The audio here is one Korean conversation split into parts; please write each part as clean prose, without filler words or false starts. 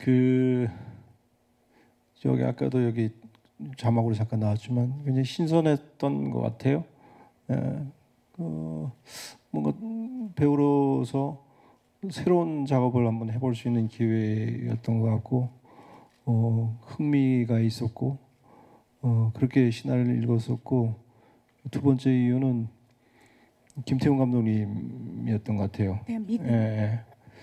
그 여기 아까도 여기 자막으로 잠깐 나왔지만 굉장히 신선했던 것 같아요. 뭔가 배우로서 새로운 작업을 한번 해볼 수 있는 기회였던 것 같고 흥미가 있었고 그렇게 시나리오를 읽었었고 두 번째 이유는 김태훈 감독님이었던 것 같아요. 예.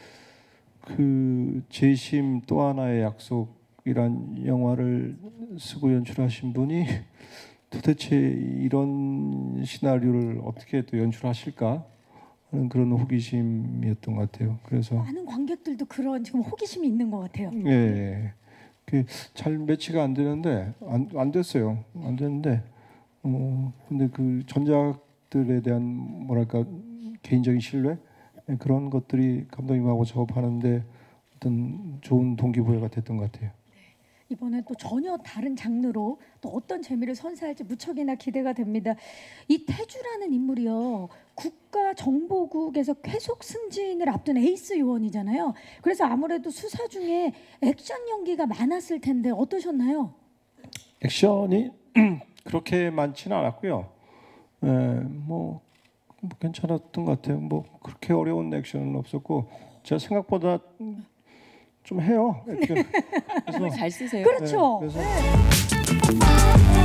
그 재심 또 하나의 약속이란 영화를 쓰고 연출하신 분이 도대체 이런 시나리오를 어떻게 또 연출하실까 하는 그런 호기심이었던 것 같아요. 그래서 많은 관객들도 그런 지금 호기심이 있는 것 같아요. 예. 그 잘 매치가 안 되는데 안 됐어요. 안 됐는데 근데 그 전작들에 대한 뭐랄까 개인적인 신뢰 그런 것들이 감독님하고 작업하는데 어떤 좋은 동기부여가 됐던 것 같아요. 이번에 또 전혀 다른 장르로 또 어떤 재미를 선사할지 무척이나 기대가 됩니다. 이 태주라는 인물이요, 국가정보국에서 계속 승진을 앞둔 에이스 요원이잖아요. 그래서 아무래도 수사 중에 액션 연기가 많았을 텐데 어떠셨나요? 액션이 그렇게 많지는 않았고요. 뭐 괜찮았던 것 같아요. 뭐 그렇게 어려운 액션은 없었고 제가 생각보다 좀 해요. 그래서 잘 쓰세요. 그렇죠. 그래서 네.